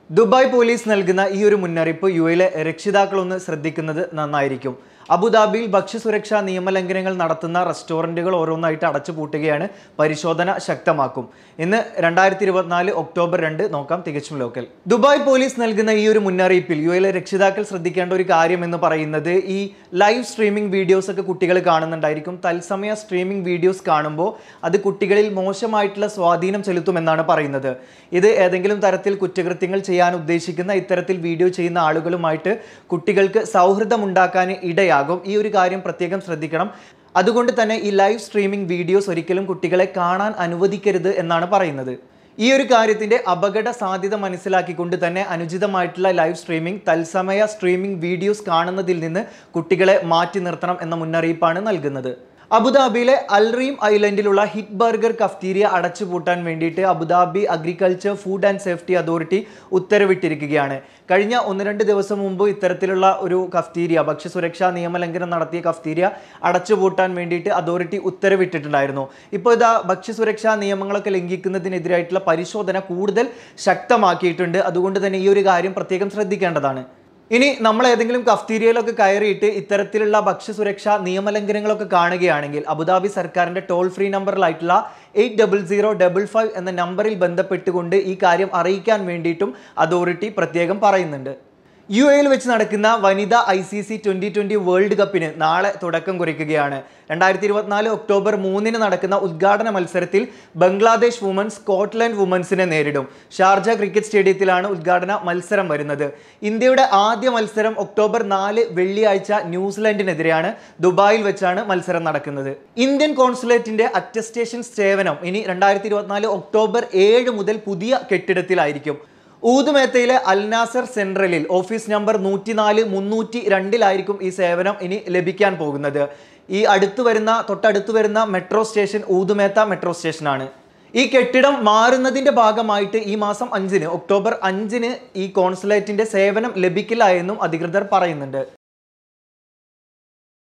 Dubai police നൽകുന്ന ഈ ഒരു മുന്നറിയിപ്പ് യുഎയിലെ രക്ഷിതാക്കളൊന്ന് ശ്രദ്ധിക്കുന്നത് നന്നായിരിക്കും. അബുദാബിയിൽ ഭക്ഷ്യസുരക്ഷാ നിയമലംഘനങ്ങൾ നടത്തുന്ന റെസ്റ്റോറൻറ്റുകൾ ഓരോന്നായിട്ട് അടച്ചുപൂട്ടുകയാണ്. പരിശോധന ശക്തമാക്കും. ഇന്ന് 2024 ഒക്ടോബർ 2 നോക്കാം തികച്ചും ലോക്കൽ. ദുബായ് പോലീസ് നൽകുന്ന ഈ ഒരു മുന്നറിയിപ്പിൽ യുഎയിലെ രക്ഷിതാക്കൾ ശ്രദ്ധിക്കേണ്ട ഒരു കാര്യം എന്ന് പറയുന്നത് ഈ ലൈവ് സ്ട്രീമിംഗ് വീഡിയോസ് ഒക്കെ കുട്ടികൾ കാണുന്നുണ്ടായിരിക്കും. തത്സമയ സ്ട്രീമിംഗ് വീഡിയോസ് കാണുമ്പോൾ അത് കുട്ടികളിൽ മോശമായിട്ടുള്ള സ്വാധീനം ചെലുത്തുമെന്നാണ് പറയുന്നത്. ഇത് ഏതെങ്കിലും തരത്തിൽ കുറ്റകൃത്യങ്ങൾ ചെയ്യാൻ ഉദ്ദേശിക്കുന്ന ഇത്തരത്തിൽ വീഡിയോ ചെയ്യുന്ന ആളുകളുമായിട്ട് കുട്ടികൾക്ക് സൗഹൃദമുണ്ടാക്കാൻ ഇടയാകും. ഈ ഒരു കാര്യം പ്രത്യേകം ശ്രദ്ധിക്കണം. അതുകൊണ്ട് തന്നെ ഈ ലൈവ് സ്ട്രീമിംഗ് വീഡിയോസ് ഒരിക്കലും കുട്ടികളെ കാണാൻ അനുവദിക്കരുത് എന്നാണ് പറയുന്നത്. ഈ ഒരു കാര്യത്തിന്റെ അപകട സാധ്യത മനസ്സിലാക്കിക്കൊണ്ട് തന്നെ അനുചിതമായിട്ടുള്ള ലൈവ് സ്ട്രീമിംഗ്, തത്സമയ സ്ട്രീമിംഗ് വീഡിയോസ് കാണുന്നതിൽ നിന്ന് കുട്ടികളെ മാറ്റി നിർത്തണം എന്ന മുന്നറിയിപ്പാണ് നൽകുന്നത്. അബുദാബിയിലെ അൽറീം ഐലൻഡിലുള്ള ഹിറ്റ് ബർഗർ കഫ്റ്റീരിയ അടച്ചുപൂട്ടാൻ വേണ്ടിയിട്ട് Abu Dhabi agriculture food and safety authority ഉത്തരവിട്ടിരിക്കുകയാണ്. കഴിഞ്ഞ 1-2 ദിവസം മുമ്പ് ഇത്തരത്തിലുള്ള ഒരു കഫ്റ്റീരിയ, ഭക്ഷ്യസുരക്ഷാ നിയമലംഘനം നടത്തിയ കഫ്റ്റീരിയ അടച്ചുപൂട്ടാൻ വേണ്ടിയിട്ട് അതോറിറ്റി ഉത്തരവിട്ടിട്ടുണ്ടായിരുന്നു. ഇപ്പോൾ ഇതാ ഭക്ഷ്യസുരക്ഷാ നിയമങ്ങളൊക്കെ ലംഘിക്കുന്നതിനെതിരായിട്ടുള്ള പരിശോധന കൂടുതൽ ശക്തമാക്കിയിട്ടുണ്ട്. അതുകൊണ്ട് തന്നെ ഈ ഒരു കാര്യം പ്രത്യേകം ശ്രദ്ധിക്കേണ്ടതാണ്. ഇനി നമ്മൾ ഏതെങ്കിലും കഫ്റ്റീരിയയിലൊക്കെ കയറിയിട്ട് ഇത്തരത്തിലുള്ള ഭക്ഷ്യസുരക്ഷാ നിയമലംഘനങ്ങളൊക്കെ കാണുകയാണെങ്കിൽ അബുദാബി സർക്കാരിൻ്റെ ടോൾ ഫ്രീ നമ്പറിലായിട്ടുള്ള 80055 എന്ന നമ്പറിൽ ബന്ധപ്പെട്ടുകൊണ്ട് ഈ കാര്യം അറിയിക്കാൻ വേണ്ടിയിട്ടും അതോറിറ്റി പ്രത്യേകം പറയുന്നുണ്ട്. യുഎയിൽ വെച്ച് നടക്കുന്ന വനിതാ ICC 2020 വേൾഡ് കപ്പിന് നാളെ തുടക്കം കുറിക്കുകയാണ്. 2024 ഒക്ടോബർ 3 നടക്കുന്ന ഉദ്ഘാടന മത്സരത്തിൽ ബംഗ്ലാദേശ് വുമൻസ് സ്കോട്ട്ലൻഡ് വുമൻസിനെ നേരിടും. ഷാർജ ക്രിക്കറ്റ് സ്റ്റേഡിയത്തിലാണ് ഉദ്ഘാടന മത്സരം വരുന്നത്. ഇന്ത്യയുടെ ആദ്യ മത്സരം ഒക്ടോബർ 4 വെള്ളിയാഴ്ച ന്യൂസിലൻഡിനെതിരെയാണ്. ദുബായിൽ വെച്ചാണ് മത്സരം നടക്കുന്നത്. ഇന്ത്യൻ കോൺസുലേറ്റിന്റെ അറ്റസ്റ്റേഷൻ സേവനം ഇനി 2024 ഒക്ടോബർ 7 മുതൽ പുതിയ കെട്ടിടത്തിലായിരിക്കും. ഊദുമേത്തയിലെ അൽനാസർ സെൻട്രലിൽ ഓഫീസ് നമ്പർ 104, 302 ഈ സേവനം ഇനി ലഭിക്കാൻ പോകുന്നത്. ഈ തൊട്ടടുത്ത് വരുന്ന മെട്രോ സ്റ്റേഷൻ ഊദുമേത്ത മെട്രോ സ്റ്റേഷനാണ്. ഈ കെട്ടിടം മാറുന്നതിന്റെ ഭാഗമായിട്ട് ഈ മാസം 5 ഒക്ടോബർ 5 ഈ കോൺസുലേറ്റിന്റെ സേവനം ലഭിക്കില്ല എന്നും അധികൃതർ പറയുന്നുണ്ട്.